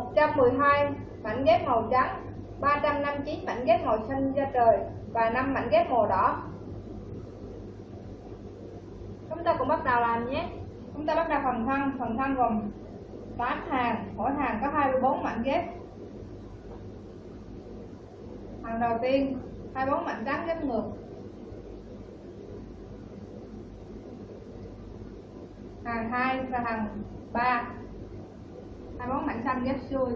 112 mảnh ghép màu trắng, 359 mảnh ghép màu xanh da trời và 5 mảnh ghép màu đỏ. Chúng ta cùng bắt đầu làm nhé. Chúng ta bắt đầu phần thân gồm 8 hàng, mỗi hàng có 24 mảnh ghép. Hàng đầu tiên 24 mảnh trắng ghép ngược, hàng 2 và hàng 3 24 mảnh xanh ghép xuôi.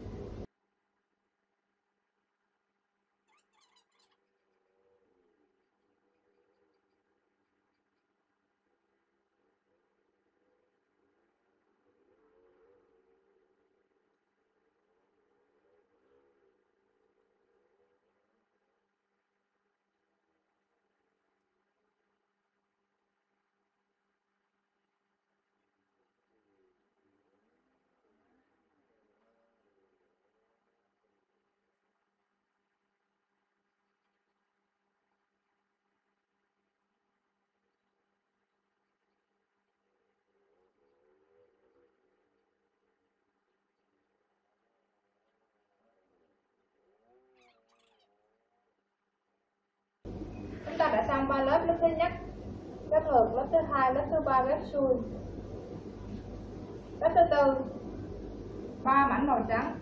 Chúng ta đã xong 3 lớp. Lớp thứ nhất ghép ngược, lớp thứ hai, lớp thứ ba ghép xuôi, lớp thứ tư 3 mảnh màu trắng.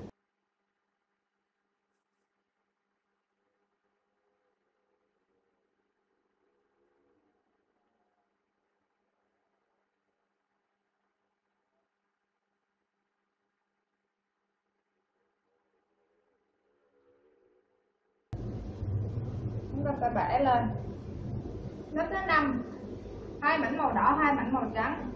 Chúng ta sẽ vẽ lên. Lớp thứ 5 2 mảnh màu đỏ, 2 mảnh màu trắng.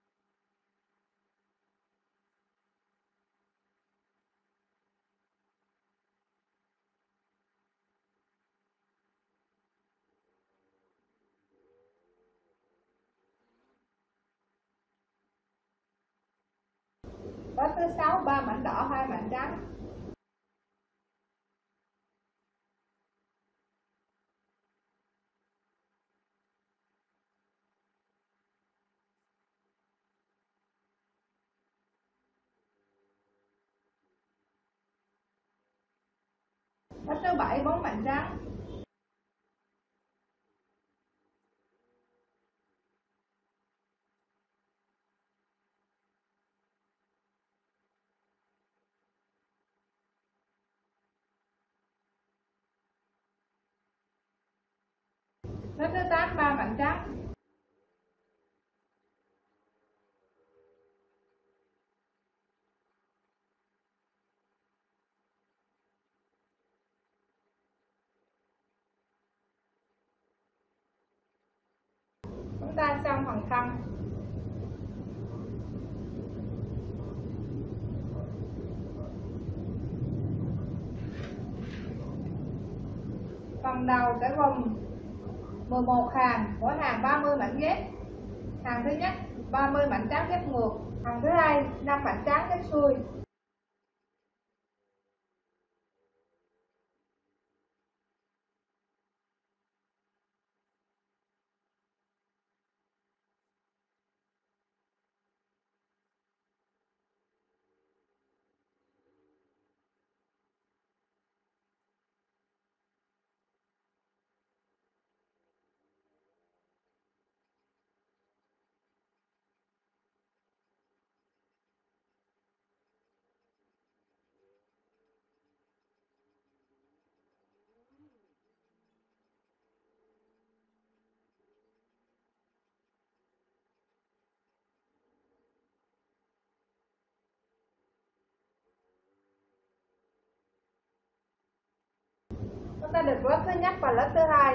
Lớp thứ 6 3 mảnh đỏ, 2 mảnh trắng. Lớp thứ 7 4 mảnh trắng. Lớp thứ 8 3 mảnh trắng. Chúng ta xong phần thân. Phần đầu sẽ gồm 11 hàng, mỗi hàng 30 mảnh ghép. Hàng thứ nhất 30 mảnh trắng ghép ngược, hàng thứ hai 5 mảnh trắng ghép xuôi. Chúng ta được lớp thứ nhất và lớp thứ hai.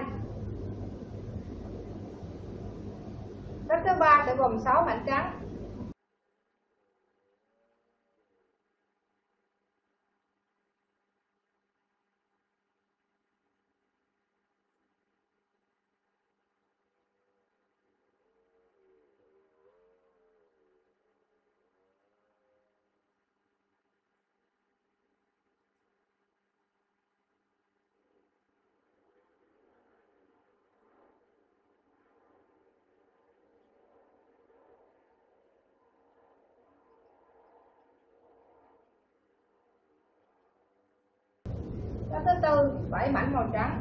Lớp thứ ba sẽ gồm 6 mảnh trắng. thứ tư 7 mảnh màu trắng.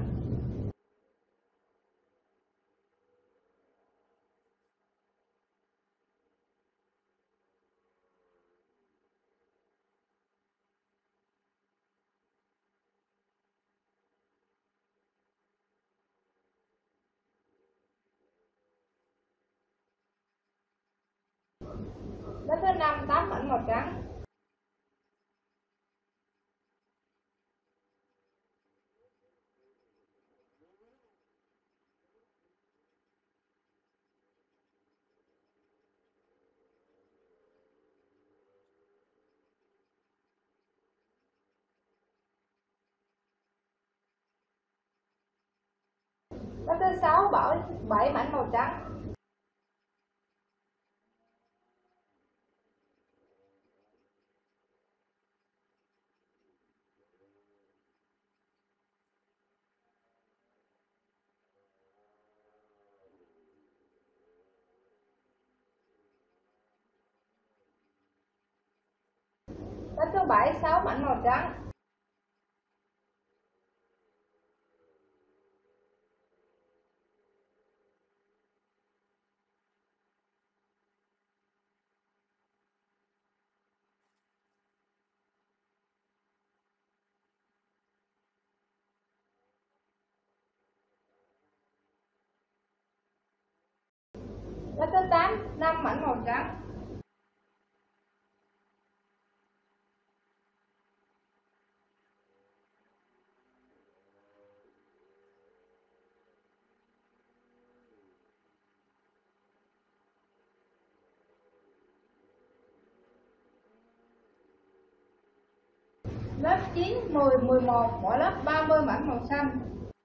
Lớp thứ năm 8 mảnh màu trắng. Lớp thứ sáu 7 mảnh màu trắng. Lớp thứ bảy 6 mảnh màu trắng. Lớp thứ 8 5 mảnh màu trắng. Lớp 9 10 11 mỗi lớp 30 mảnh màu xanh.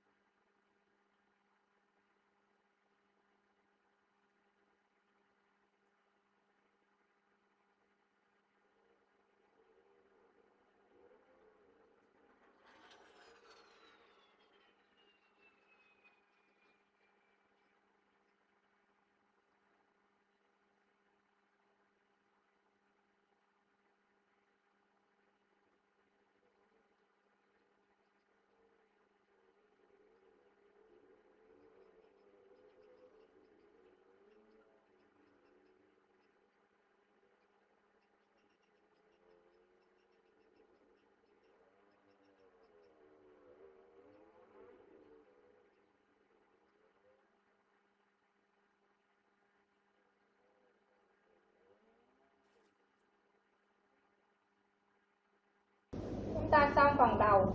Chúng ta xong phần đầu.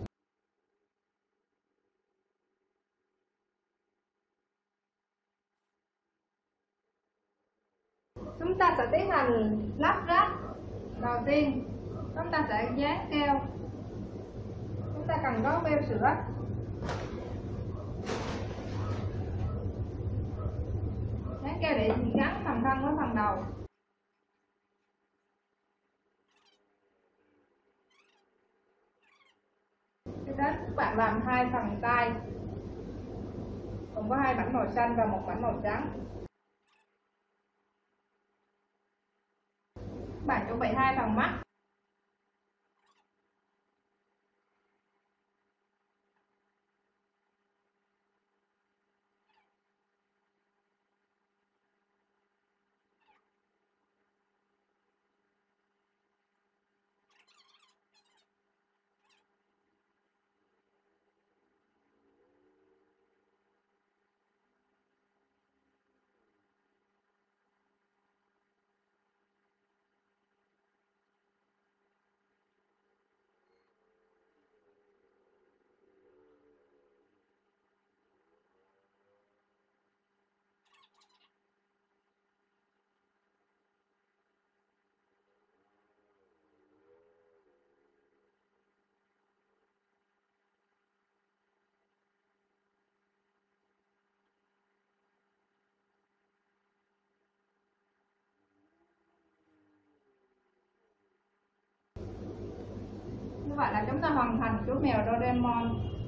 Chúng ta sẽ tiến hành lắp ráp. Đầu tiên chúng ta sẽ dán keo. Chúng ta cần có beo sữa. Dán keo để gắn phần thân với phần đầu. Tiếp đến các bạn làm hai phần tay, cùng có hai mảnh màu xanh và một mảnh màu trắng. Các bạn chuẩn bị hai phần mắt. Như vậy là chúng ta hoàn thành chú mèo Doraemon.